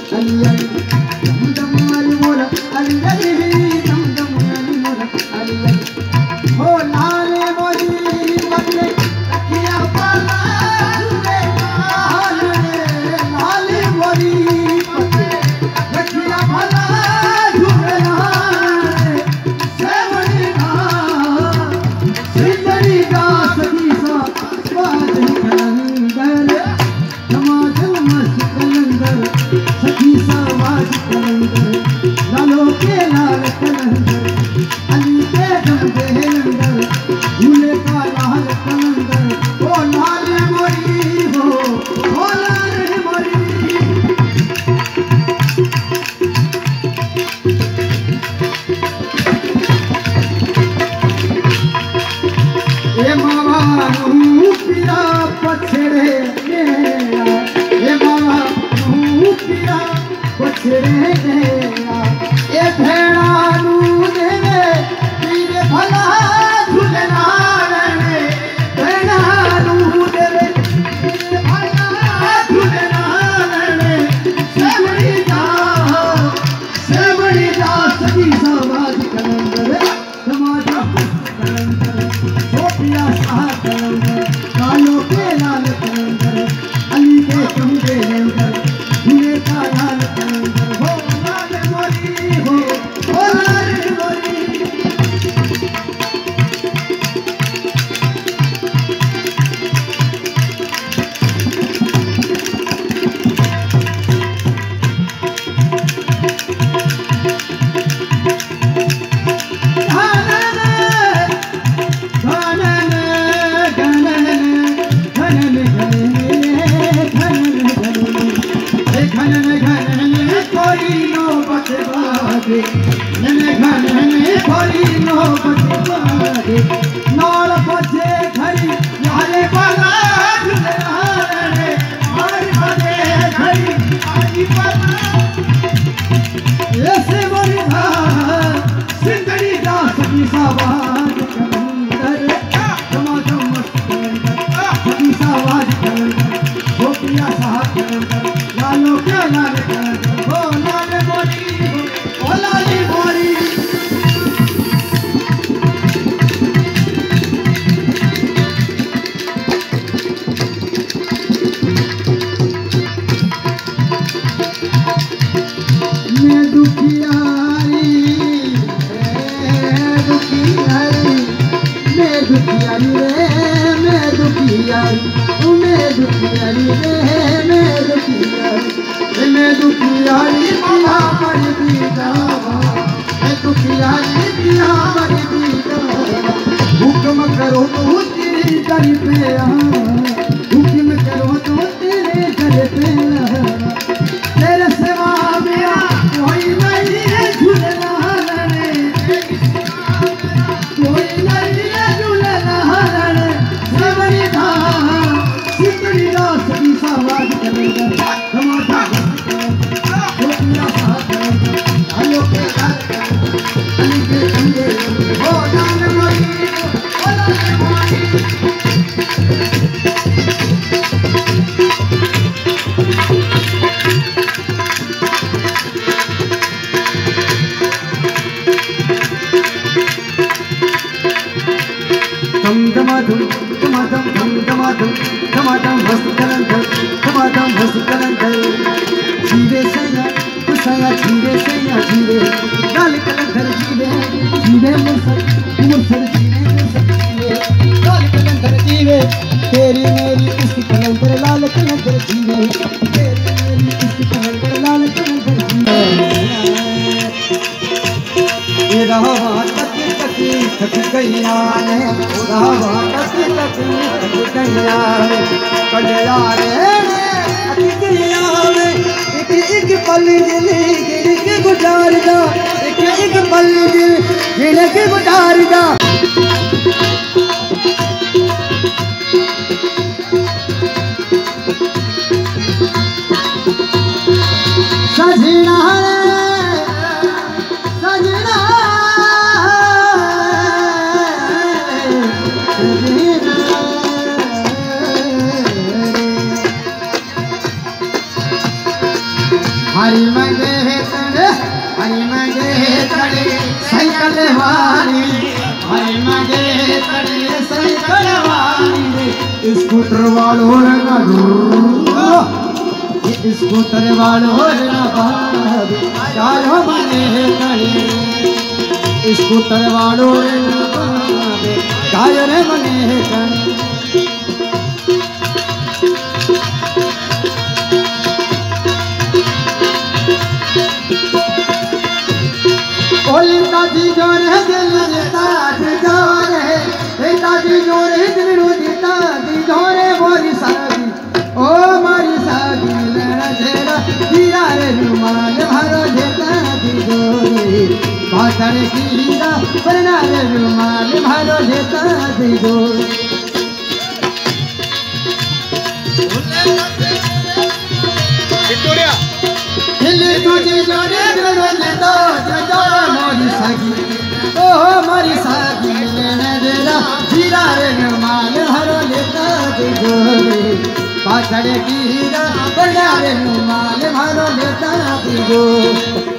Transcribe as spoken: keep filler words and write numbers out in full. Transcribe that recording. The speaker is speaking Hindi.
अली अली दम दम अली मोरा अली अली दम दम अली मोरा अली अली हो लाले मोरी बदले तकिया पाला झूले लाल रे लाले मोरी बदले तकिया पाला झूले लाल सेवड़ी का सिंदरी का सदी सा बाज कलंदर धमाधम मस्त कलंदर सखी सा बाज कलंदर लालो के लाल कलंदर अली के दम दे लंदर झूले का लाल कलंदर ओ लाल मोरी हो ओ लाल मोरी ए मामा नू पिया पछड़े गया ए मामा नू पिया पछड़े गया ए भेड़ा नू देवे पीरे भला झूलना रे भेड़ा नू देवे पीरे भला झूलना रे सेवड़ी जा सेवड़ी जा सदी समाज कलंदर समाज कलंदर सोपिया सा कलंदर लालो के लाल कलंदर अली के चुंगे लंदर झूले का लाल कलंदर हो लाल मोरी हो हो लाल मोरी नाल बजे घड़ी लाले वाला रे मार बजे घड़ी आई वाला ऐसे मोरी धा सिंदरी दा सखी सावाज कलंदर धमाधम मस्त कलंदर सखी सावाज कलंदर हो पिया सा कलंदर लालो के लाल कलंदर हो लाल मोरी हो लाल मोरी मैं दुखियारी मैं दुखियारी मैं दुखियारी रे मैं दुखियारी मैं दुखियारी रे मैं दुखियारी मैं दुखियारी पिया मर दीदा मैं दुखियारी पिया मर दीदा हुक्म करो तो तेरे दर पे आ हुक्म करो तो तेरे दर पे आ तेरे सेवा मेरा कोई नहीं है झूलना रे कोई नहीं है झूलना रे सेवड़ी धा सिंदरी दा सदी सावाज कलंदर धमाधा सोपिया सा कलंदर लालो के लाल कलंदर अली के चुंगे हो लाल मोरी हो लाल मोरी धम धमाधम धमाधम धम धमाधम धमाधम मस्त कलंदर धमाधम मस्त कलंदर जीवे सैया सैया जीवे सैया जीवे लाल कलंदर जीवे जीवे मुरसर मुरसर जीवे मुरसर जीवे लाल कलंदर जीवे तेरी मेरी इसकी कलंदर लाल कलंदर जीवे तेरी मेरी इसकी कलंदर लाल कलंदर जीवे ये रहा तक तक थक गैया ने रहा तक तक थक गैया ने कलिया रे अति गैया ने एक एक पल दिल गिर के गुजार जा एक एक पल दिल गिर के गुजार जा सजना सजना हरी मंगे तड़े हरी मंगे तड़े साइकिल वाली हरी मंगे तड़े साइकिल वाली स्कूटर वालों का स्कूटर वालों का चारों मंगे तड़े स्कूटर वालों चारों मंगे तड़े दादी जोरे दिल दादी जोरे दादी जोरे दिल दादी जोरे मोरी सादी ओ मोरी सादी लेना जेरा हीरा रे रुमाल भरो जे दादी जोरे बादल की हीरा बना रे रुमाल भरो जे दादी जोरे विक्टोरिया दिल तुझे जोरे जोरे दो जो मोरी सागी ओ मोरी सागी लेना देना हीरा रे रुमाल भरो लेता जोरे बादल की हीरा बना रे रुमाल भरो लेता जोरे